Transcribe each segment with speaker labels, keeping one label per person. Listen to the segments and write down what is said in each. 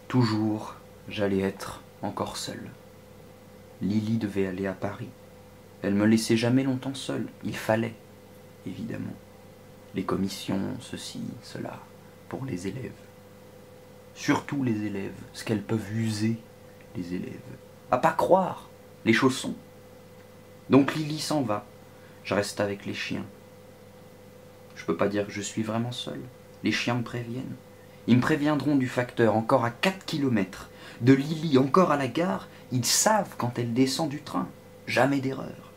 Speaker 1: Toujours, j'allais être encore seul. Lily devait aller à Paris. Elle me laissait jamais longtemps seule. Il fallait, évidemment. Les commissions, ceci, cela, pour les élèves. Surtout les élèves, ce qu'elles peuvent user, les élèves. À pas croire, les chaussons. Donc Lily s'en va. Je reste avec les chiens. Je peux pas dire que je suis vraiment seul. Les chiens me préviennent. Ils me préviendront du facteur encore à 4 kilomètres. De Lily encore à la gare, ils savent quand elle descend du train. Jamais d'erreur.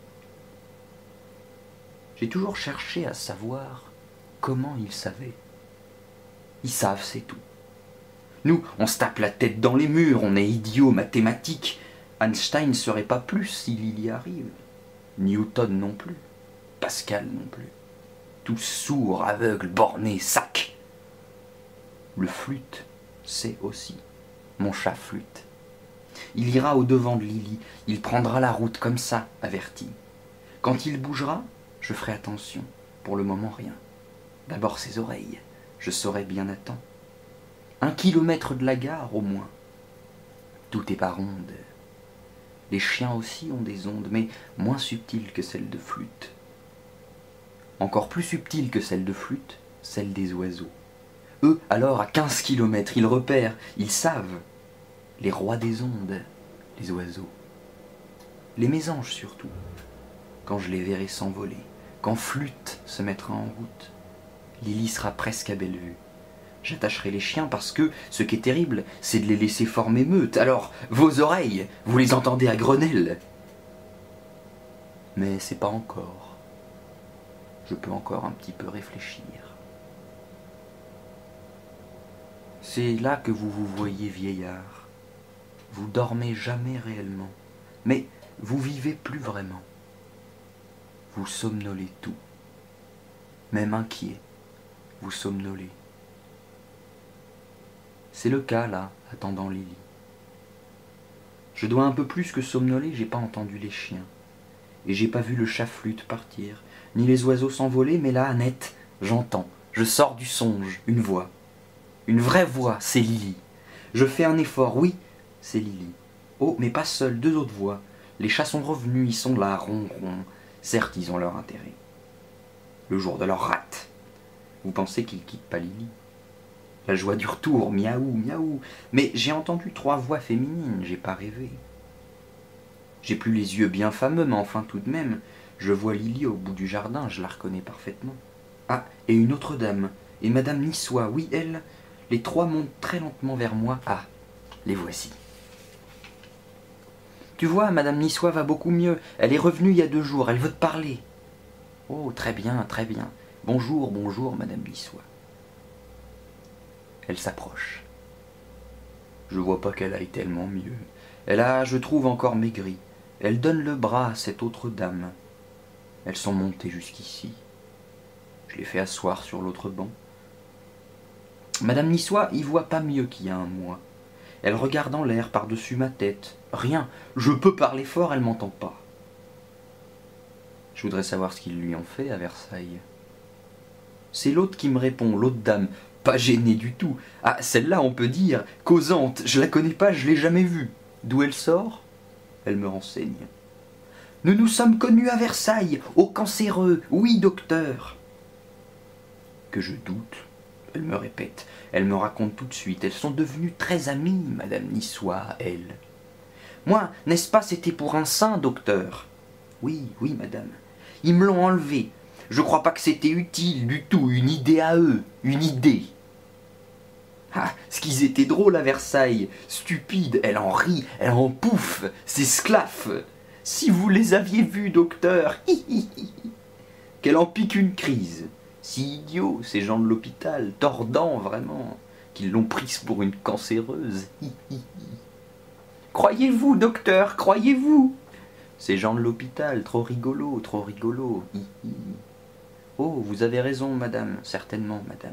Speaker 1: J'ai toujours cherché à savoir comment ils savaient. Ils savent, c'est tout. Nous, on se tape la tête dans les murs, on est idiots mathématiques. Einstein ne serait pas plus si Lily arrive. Newton non plus. Pascal non plus. Tous sourds, aveugles, bornés, sacs. Le flûte sait aussi. Mon chat flûte. Il ira au-devant de Lily, il prendra la route comme ça, averti. Quand il bougera, je ferai attention. Pour le moment, rien. D'abord ses oreilles, je saurai bien à temps. 1 kilomètre de la gare, au moins. Tout est par ondes. Les chiens aussi ont des ondes, mais moins subtiles que celles de flûte. Encore plus subtiles que celles de flûte, celles des oiseaux. Eux, alors, à 15 kilomètres, ils repèrent, ils savent. Les rois des ondes, les oiseaux. Les mésanges surtout, quand je les verrai s'envoler, quand flûte se mettra en route. Lily sera presque à belle vue. J'attacherai les chiens parce que, ce qui est terrible, c'est de les laisser former meute. Alors, vos oreilles, vous les entendez à Grenelle. Mais c'est pas encore. Je peux encore un petit peu réfléchir. C'est là que vous vous voyez vieillard. Vous dormez jamais réellement, mais vous vivez plus vraiment. Vous somnolez tout. Même inquiet, vous somnolez. C'est le cas, là, attendant Lily. Je dois un peu plus que somnoler, j'ai pas entendu les chiens. Et j'ai pas vu le chat flûte partir, ni les oiseaux s'envoler, mais là, net, j'entends. Je sors du songe, une voix. Une vraie voix, c'est Lily. Je fais un effort, oui, c'est Lily. Oh, mais pas seule, 2 autres voix. Les chats sont revenus, ils sont là, ronron. Certes, ils ont leur intérêt. Le jour de leur rate. Vous pensez qu'ils quittent pas Lily? La joie du retour, miaou, miaou. Mais j'ai entendu 3 voix féminines, j'ai pas rêvé. J'ai plus les yeux bien fameux, mais enfin tout de même, je vois Lily au bout du jardin, je la reconnais parfaitement. Ah, et une autre dame, et Madame Niçois, oui, elle, les 3 montent très lentement vers moi. Ah, les voici. Tu vois, Madame Niçois va beaucoup mieux, elle est revenue il y a 2 jours, elle veut te parler. Oh, très bien, très bien. Bonjour, bonjour, Madame Niçois. Elle s'approche. Je vois pas qu'elle aille tellement mieux. Elle a, je trouve, encore maigri. Elle donne le bras à cette autre dame. Elles sont montées jusqu'ici. Je les fais asseoir sur l'autre banc. Madame Niçois y voit pas mieux qu'il y a un mois. Elle regarde en l'air par-dessus ma tête. Rien. Je peux parler fort, elle m'entend pas. Je voudrais savoir ce qu'ils lui ont fait à Versailles. C'est l'autre qui me répond, l'autre dame, pas gênée du tout. Ah, celle-là, on peut dire, causante, je la connais pas, je l'ai jamais vue. D'où elle sort? Elle me renseigne. Nous nous sommes connus à Versailles, au cancéreux, oui, docteur. Que je doute, elle me répète, elle me raconte tout de suite, elles sont devenues très amies, Madame Niçois, elle. Moi, n'est-ce pas, c'était pour un saint, docteur? Oui, oui, madame. Ils me l'ont enlevé. Je crois pas que c'était utile du tout, une idée à eux, une idée. Ah, ce qu'ils étaient drôles à Versailles, stupides, elle en rit, elle en pouffe, c'est sclaf. Si vous les aviez vus, docteur, hi, hi, hi. Qu'elle en pique une crise. Si idiots, ces gens de l'hôpital, tordants vraiment, qu'ils l'ont prise pour une cancéreuse. Hi, hi, hi. Croyez-vous, docteur, croyez-vous? Ces gens de l'hôpital, trop rigolos, trop rigolos. Hi, hi. Oh, vous avez raison, madame, certainement, madame.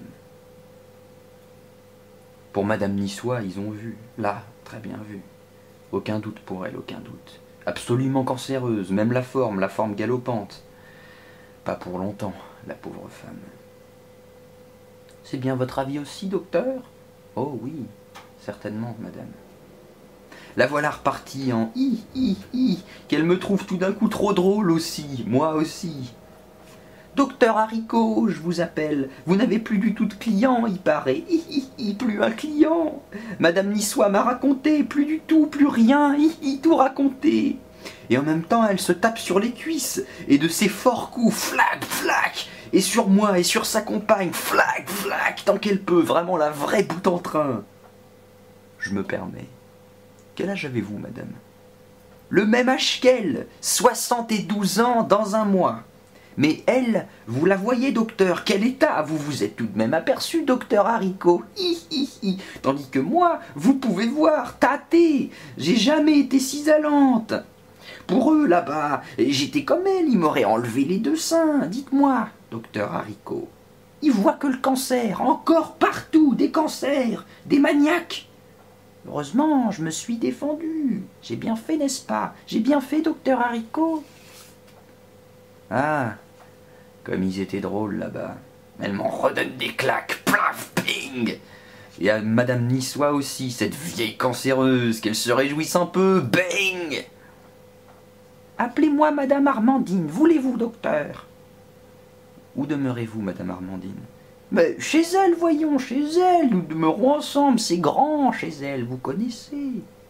Speaker 1: Pour Madame Niçois, ils ont vu, là, très bien vu. Aucun doute pour elle, aucun doute. Absolument cancéreuse, même la forme galopante. Pas pour longtemps, la pauvre femme. C'est bien votre avis aussi, docteur? Oh oui, Certainement, madame. La voilà repartie en hi, qu'elle me trouve tout d'un coup trop drôle aussi, moi aussi. Docteur Haricot, je vous appelle. Vous n'avez plus du tout de client, il paraît. Plus un client. Madame Niçois m'a raconté, plus du tout, plus rien, tout raconté. Et en même temps, elle se tape sur les cuisses, et de ses forts coups, flac, flac, et sur moi et sur sa compagne, flac, flac, tant qu'elle peut, vraiment la vraie boute en train. Je me permets. Quel âge avez-vous, madame? Le même âge qu'elle, 72 ans dans un mois. Mais elle, vous la voyez, docteur, quel état? Vous vous êtes tout de même aperçu, docteur Haricot. Tandis que moi, vous pouvez voir, tâter, j'ai jamais été cisalante. Pour eux, là-bas, j'étais comme elle, ils m'auraient enlevé les deux seins. Dites-moi, docteur Haricot, ils voient que le cancer, encore partout, des cancers, des maniaques. Heureusement, je me suis défendu. J'ai bien fait, n'est-ce pas? J'ai bien fait, docteur Haricot. Ah, comme ils étaient drôles là-bas. Elle m'en redonne des claques, plaf, ping. Et à madame Niçois aussi, cette vieille cancéreuse, qu'elle se réjouisse un peu, bang. Appelez-moi madame Armandine, voulez-vous, docteur? Où demeurez-vous, madame Armandine? Mais chez elle, voyons, chez elle, nous demeurons ensemble, c'est grand chez elle, vous connaissez.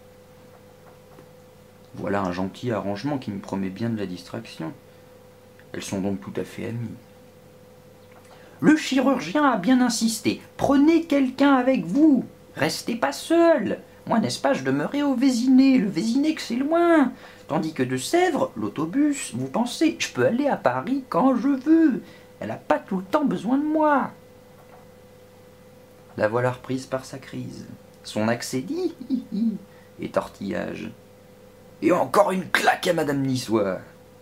Speaker 1: Voilà un gentil arrangement qui me promet bien de la distraction. Elles sont donc tout à fait amies. Le chirurgien a bien insisté. Prenez quelqu'un avec vous. Restez pas seul. Moi, n'est-ce pas, je demeurais au Vésiné. Le Vésiné, que c'est loin. Tandis que de Sèvres, l'autobus, vous pensez, je peux aller à Paris quand je veux. Elle n'a pas tout le temps besoin de moi. La voilà reprise par sa crise. Son accès dit et tortillage. Et encore une claque à madame Niçois.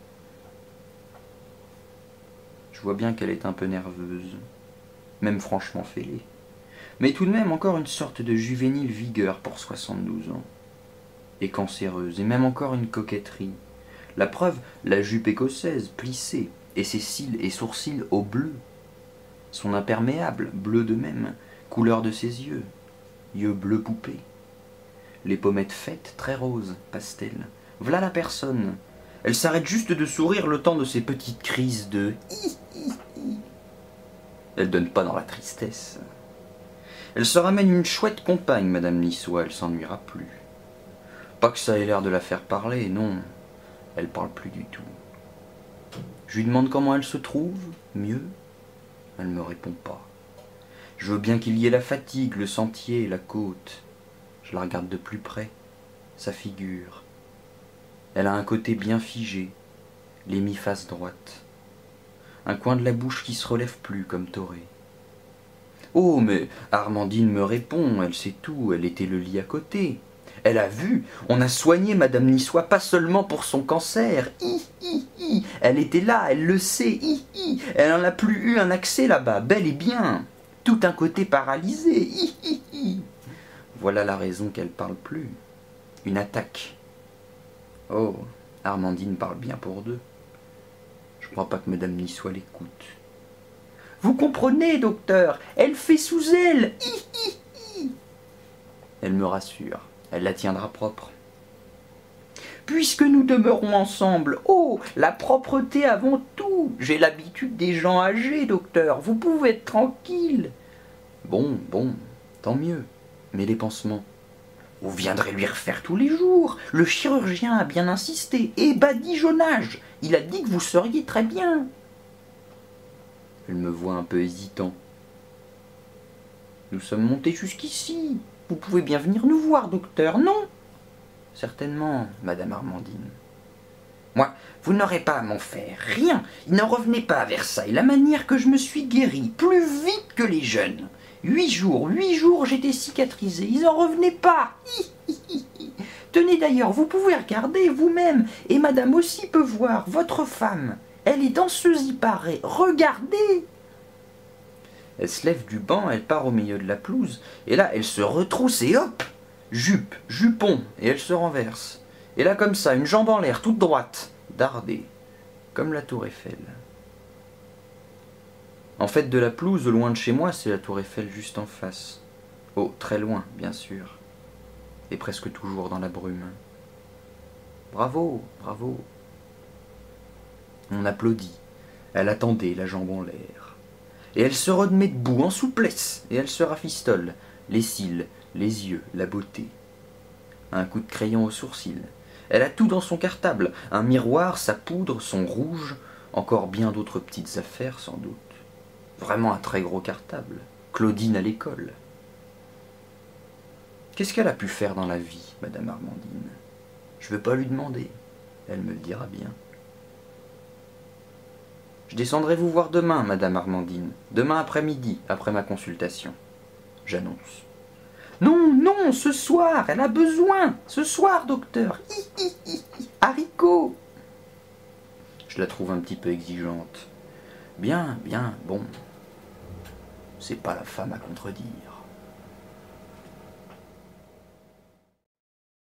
Speaker 1: Je vois bien qu'elle est un peu nerveuse, même franchement fêlée. Mais tout de même encore une sorte de juvénile vigueur pour 72 ans. Et cancéreuse, et même encore une coquetterie. La preuve, la jupe écossaise, plissée, et ses cils et sourcils au bleu. Son imperméable, bleu de même, couleur de ses yeux bleu poupée. Les pommettes faites, très roses, pastel. V'là la personne. Elle s'arrête juste de sourire le temps de ses petites crises de Elle donne pas dans la tristesse. Elle se ramène une chouette compagne, madame Niçois, elle s'ennuiera plus. Pas que ça ait l'air de la faire parler, non. Elle parle plus du tout. Je lui demande comment elle se trouve, mieux. Elle me répond pas. Je veux bien qu'il y ait la fatigue, le sentier, la côte. Je la regarde de plus près, sa figure. Elle a un côté bien figé, les mi-faces droites. Un coin de la bouche qui se relève plus comme Toré. Oh, mais Armandine me répond, elle sait tout, elle était le lit à côté. Elle a vu, on a soigné madame Niçois pas seulement pour son cancer. Elle était là, elle le sait. Elle n'en a plus eu un accès là-bas, bel et bien. Tout un côté paralysé. Voilà la raison qu'elle parle plus. Une attaque. Oh, Armandine parle bien pour deux. Je crois pas que madame Niçois l'écoute. Vous comprenez, docteur, elle fait sous elle. Elle me rassure, elle la tiendra propre. Puisque nous demeurons ensemble, oh, la propreté avant tout. J'ai l'habitude des gens âgés, docteur, vous pouvez être tranquille. Bon, tant mieux. Mais les pansements, vous viendrez lui refaire tous les jours. Le chirurgien a bien insisté. Et badigeonnage, il a dit que vous seriez très bien. Elle me voit un peu hésitant. Nous sommes montés jusqu'ici. Vous pouvez bien venir nous voir, docteur, non? Certainement, madame Armandine. Moi, vous n'aurez pas à m'en faire, rien. Il n'en revenait pas à Versailles. La manière que je me suis guéri, plus vite que les jeunes. 8 jours, j'étais cicatrisé. Ils n'en revenaient pas. Tenez d'ailleurs, vous pouvez regarder vous-même. Et madame aussi peut voir, votre femme. Elle est danseuse, il paraît. Regardez. Elle se lève du banc, elle part au milieu de la pelouse. Et là, elle se retrousse et hop, jupe, jupon, et elle se renverse. Et là, comme ça, une jambe en l'air, toute droite, dardée, comme la tour Eiffel. En fait, de la pelouse, loin de chez moi, c'est la tour Eiffel juste en face. Oh, très loin, bien sûr. et presque toujours dans la brume. Bravo, bravo. On applaudit. Elle attendait, la jambe en l'air. Et elle se remet debout, en souplesse, et elle se rafistole, les cils, les yeux, la beauté. Un coup de crayon au sourcil. Elle a tout dans son cartable, un miroir, sa poudre, son rouge, encore bien d'autres petites affaires sans doute. Vraiment un très gros cartable. Claudine à l'école. Qu'est-ce qu'elle a pu faire dans la vie, Madame Armandine? Je ne veux pas lui demander. Elle me le dira bien. Je descendrai vous voir demain, Madame Armandine. Demain après-midi, après ma consultation. J'annonce. Non, non, ce soir, elle a besoin. Ce soir, docteur. Haricot. Je la trouve un petit peu exigeante. Bien, bien, bon. C'est pas la femme à contredire.